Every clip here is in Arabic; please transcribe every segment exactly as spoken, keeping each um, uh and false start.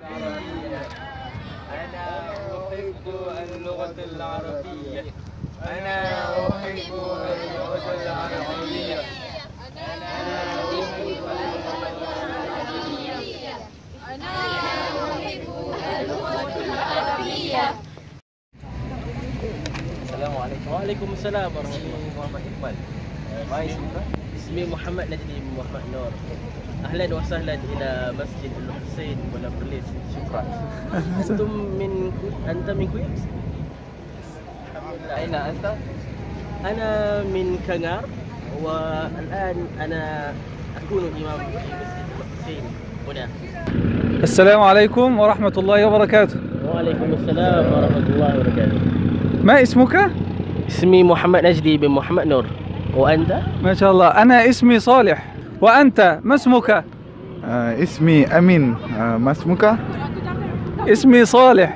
أنا أحب اللغة العربية. أنا أحب اللغة العربية. أنا أحب أنا أحب اللغة العربية. السلام عليكم. وعليكم السلام ورحمة الله. محمد إقبال. ما اسمك؟ اسمي محمد نجدي بن محمد نور. أهلا وسهلا إلى مسجد الحسين ونابلس. شكرا. أنتم من أنت من كويت؟ أين أنت؟ أنا من كنغار، والآن أنا أكون إمام في مسجد الحسين هنا. السلام عليكم ورحمة الله وبركاته. وعليكم السلام ورحمة الله وبركاته. ما اسمك؟ اسمي محمد نجدي بن محمد نور. وأنت؟ ما شاء الله. أنا اسمي صالح. وأنت ما اسمك؟ آه اسمي أمين. آه ما اسمك؟ اسمي صالح.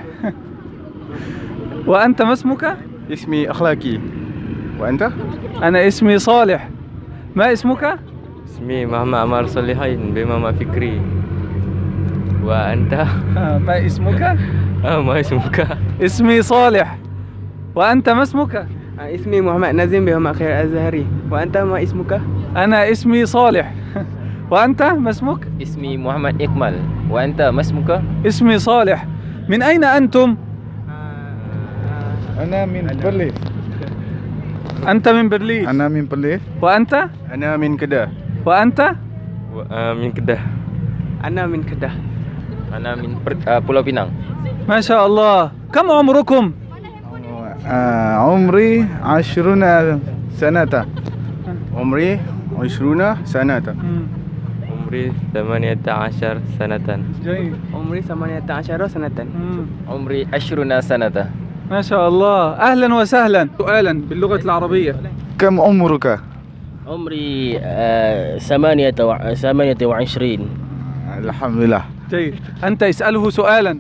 وأنت ما اسمك؟ اسمي أخلاقي. وأنت؟ أنا اسمي صالح. ما اسمك؟ اسمي محمد عمار صالحين بماما فكري. وأنت؟ آه ما اسمك؟ آه ما اسمك؟ اسمي صالح. وأنت ما اسمك؟ اسمي محمد نزيم بماما خير الزهري. وأنت ما اسمك؟ أنا اسمي صالح. وأنت ما اسمك؟ اسمي محمد إكمال. وأنت ما اسمك؟ اسمي صالح. من أين أنتم؟ أنا من برلين. أنت من برلين. أنا من برلين. وأنت؟ أنا من كده. وأنت؟ من كده. أنا من كده. أنا من Pulau Pinang. ما شاء الله. كم عمركم؟ آه عمري عشرون سنة. عمري عشرون سنة. عمري ثمانية عشر سنة. جيد. عمري ثمانية عشر سنة. عمري عشرون سنة. ما شاء الله. أهلا وسهلا. سؤالا باللغة العربية. كم عمرك؟ عمري آه ثمانية وع... ثمانية وعشرين. الحمد لله. جيد. أنت اسأله سؤالا.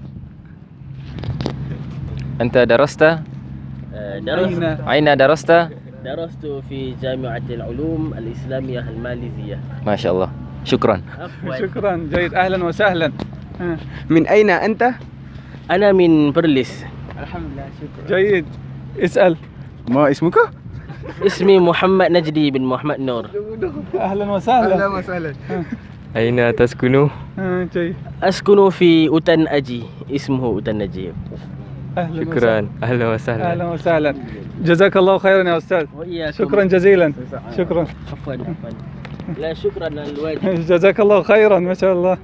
أنت درست؟ آه درست. أين درست؟ درست في جامعة العلوم الإسلامية الماليزية. ما شاء الله. شكرا. عفوا. شكرا. جيد. أهلا وسهلا. من أين أنت؟ أنا من برلس. الحمد لله. شكرا. جيد. اسأل. ما اسمك؟ اسمي محمد نجدي بن محمد نور. أهلا وسهلا. أهلا وسهلا. أين تسكن؟ جيد. أسكن في أوتن أجي. اسمه أوتن أجي. أهلا شكرا. وسهلا. أهلا وسهلا. أهلا وسهلا. جزاك الله خيرا يا أستاذ. وإياكم. شكرا جزيلا. شكرا. عفوا عفوا. لا شكرا للواجب. جزاك الله خيرا. ما شاء الله.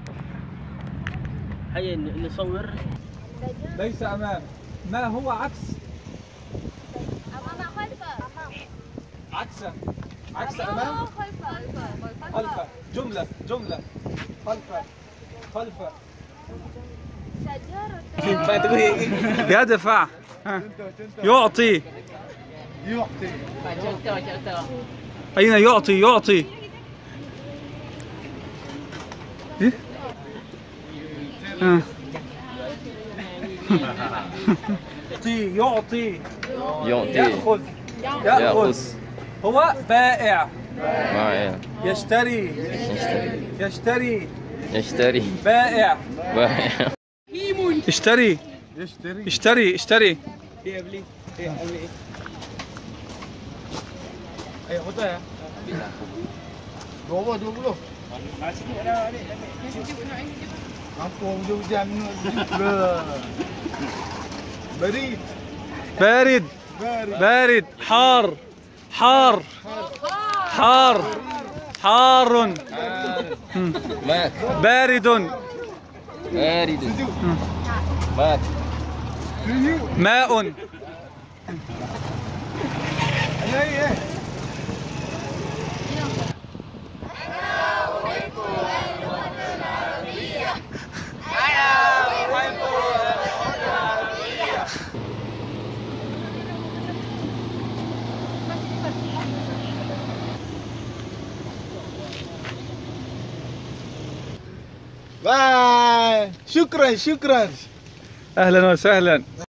هيا نصور. ليس أمام. ما هو عكس؟ أمام خلفه. عكسا. عكس أمام. خلفه. خلفه. جملة جملة. خلفه. خلفه. يدفع. يعطي. يعطي. أين يعطي؟ يعطي. إيه؟ آه. يعطي. يعطي. يعطي. يأخذ. يأخذ. هو بائع. بائع. يشتري. يشتري. يشتري. يشتري. بائع. بائع. اشتري. يشتري. اشتري. اشتري. إيه بلي. إيه أمي. أي خذها. dua puluh, dua puluh. Apa hujan ni? بريد. بارد. بارد. حار. حار. حار. حار. ماك. بارد. بارد. ماك. ماء. باي. شكرا شكرا. أهلا وسهلا.